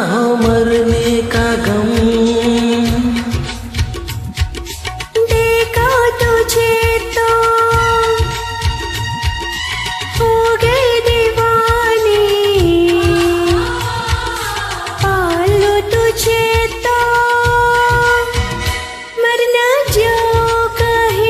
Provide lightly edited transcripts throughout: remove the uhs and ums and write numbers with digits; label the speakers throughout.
Speaker 1: हो मरने का गम।
Speaker 2: देखा तुझे तो हो गए दीवाने, पालो तुझे तो मर न जाओ कहीं।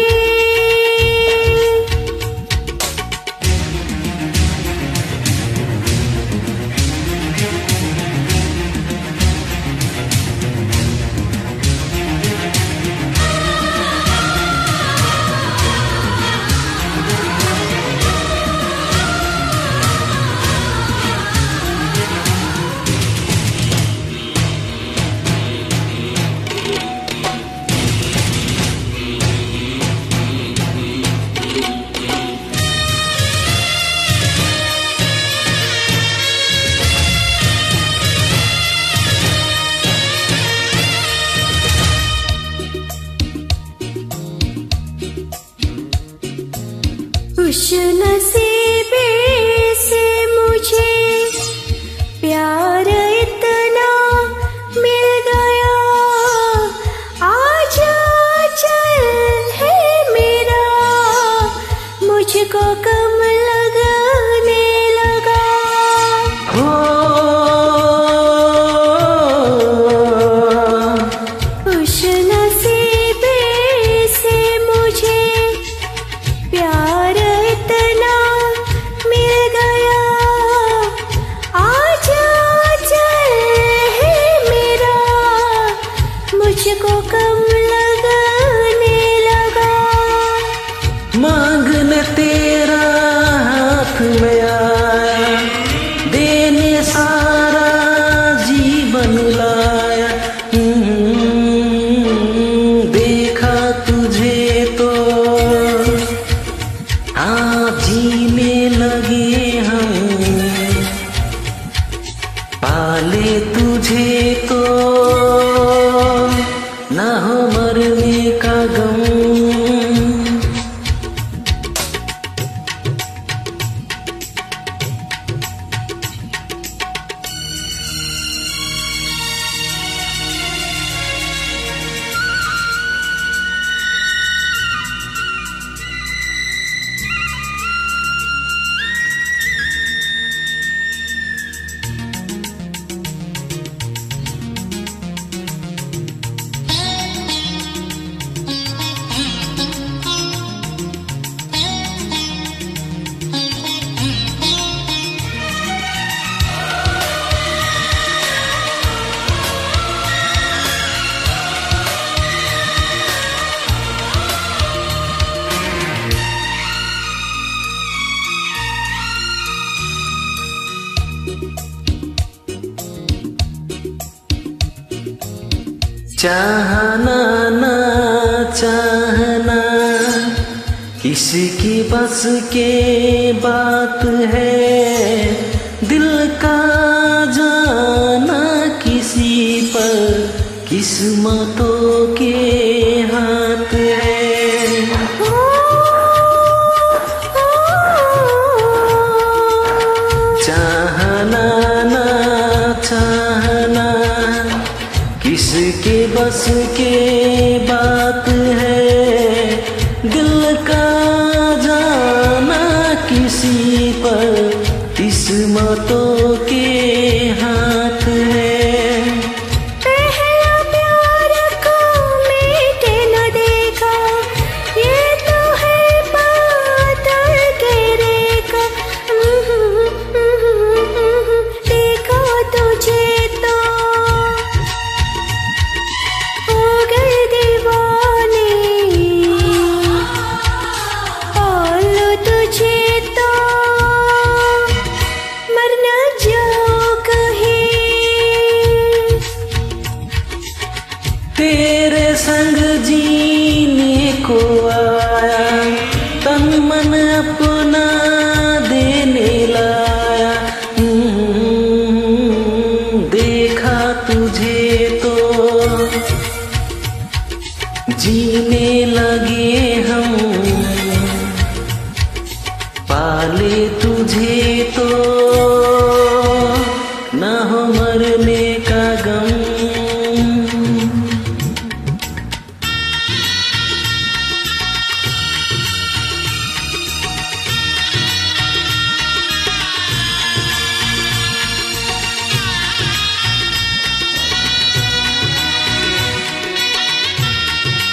Speaker 2: खुश नसीबे से मुझे प्यार इतना मिल गया, आजा चल है मेरा, मुझको कम लगने लगा।
Speaker 1: हो
Speaker 2: खुश नसीबे से मुझे प्यार इतना मिल गया, आजा चल है मेरा, मुझको कम लगने लगा।
Speaker 1: मांगने तेरा हाथ में आया, देने सारा जीवन लाया। देखा तुझे तो आप जीने लगे हम, पाले तुझे तो ना हो मरने का गम। चाहना ना चाहना किसकी बस के बात है, दिल का जाना किसी पर किस्मतों के हाथ है। चाहना ना चाहना किसके बस के बात है, दिल का जाना किसी पर किस्मतों के हाथ है।
Speaker 2: पहला प्यार को मिटे न देखा, ये तो है बादल के रेखा। देखा तुझे तो हो गए दीवाने, पालो तुझे तो मर न जाओ कहीं।
Speaker 1: तेरे संग जीने को आया, तन मन अपना देने लाया। देखा तुझे तो जीने लगे हम, पाले तुझे तो ना हो मरने का गम।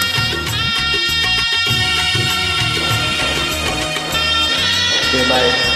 Speaker 3: बाय।